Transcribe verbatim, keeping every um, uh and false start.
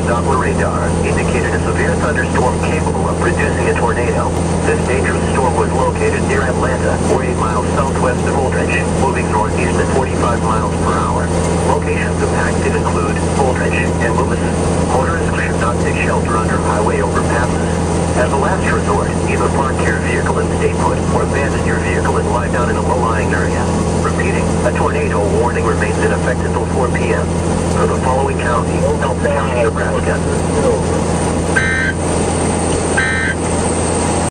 Doppler radar indicated a severe thunderstorm capable of producing a tornado. This dangerous storm was located near Atlanta, forty-eight miles southwest of Holdridge, moving northeast at forty-five miles per hour. Locations impacted include Holdridge and Loomis. Motorists should not take shelter under highway overpasses. As a last resort, either park your vehicle and stay put, or abandon your vehicle and lie down in a low-lying area. Repeating, a tornado warning remains in effect until four p m For the following county, Elton County, Nebraska.